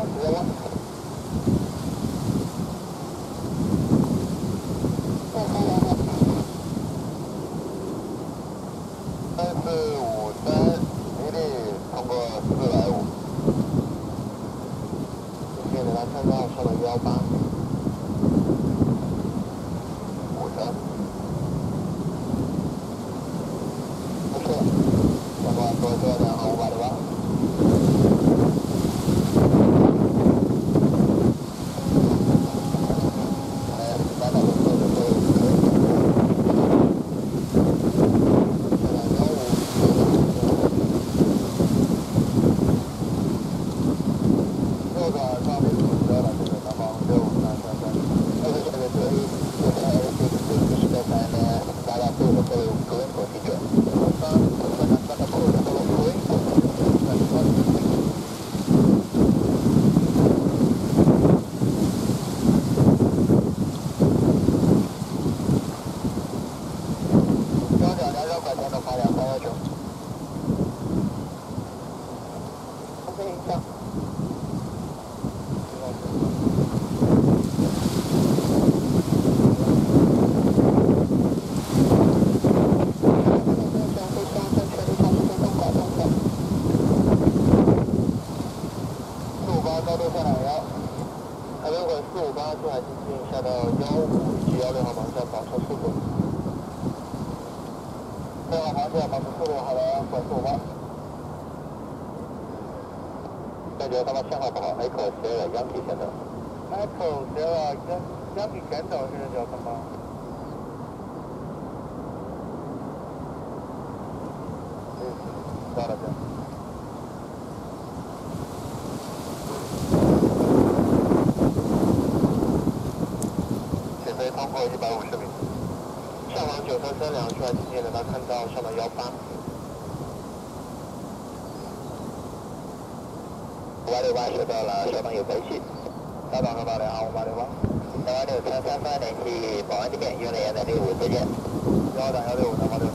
收到了消防有回去，稍等200号568，台湾6333联系保安这边，用的165再见。165南方6333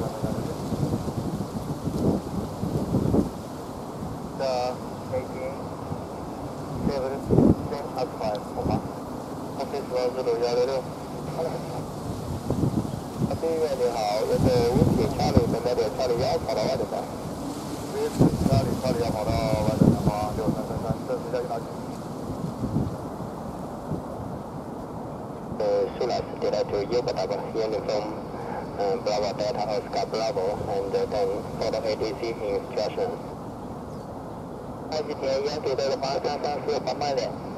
的北京725出发，Office 10666。对面你好，有个问题，查理本来的查理1跑到外头吧？查理1跑到外头的话，6333，这是叫哪里？Sulas data to Yoga Tower, uniform Bravo Delta Oscar Bravo, and then follow ATC instructions. 安吉田，沿途的方向上是800点。